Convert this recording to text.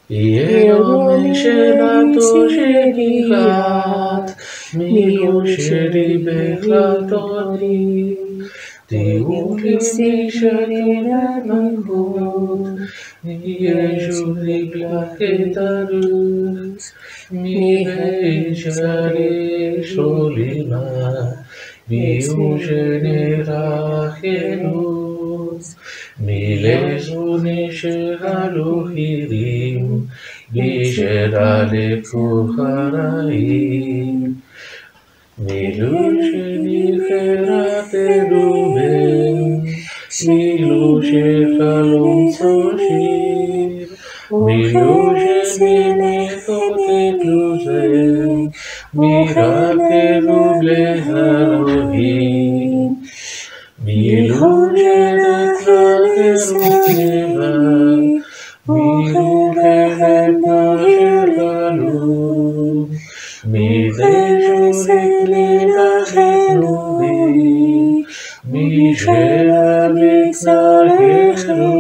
יום שבתו שניחת, מילאו שלי בחלטוני, תראו לי שלמות, מישהו נגלח את הרוץ, מבשרי שולימה, מיהו שנערך ינוס, מלזוני שהלוחירים, בישרה לכוחראים, מילו שנבחרת ראובן, מילו שחלום צושיר, מילו שנמחות את לוזם, מירקלו להלוהים, מילו שנקרא למטבע, מילו חלקה שלנו, מדשורי לנחנו בי, משעמק צלחנו